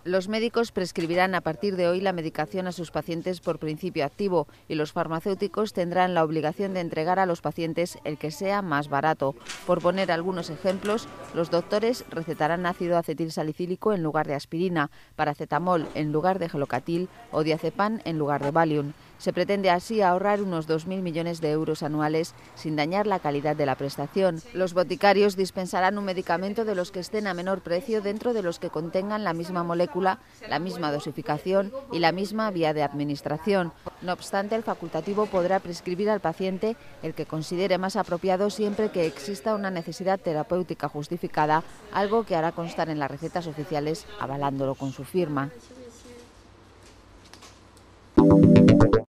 Los médicos prescribirán a partir de hoy la medicación a sus pacientes por principio activo y los farmacéuticos tendrán la obligación de entregar a los pacientes el que sea más barato. Por poner algunos ejemplos, los doctores recetarán ácido acetilsalicílico en lugar de aspirina, paracetamol en lugar de gelocatil o diazepam en lugar de Valium. Se pretende así ahorrar unos 2.000 millones de euros anuales sin dañar la calidad de la prestación. Los boticarios dispensarán un medicamento de los que estén a menor precio dentro de los que contengan la misma molécula, la misma dosificación y la misma vía de administración. No obstante, el facultativo podrá prescribir al paciente el que considere más apropiado siempre que exista una necesidad terapéutica justificada, algo que hará constar en las recetas oficiales avalándolo con su firma.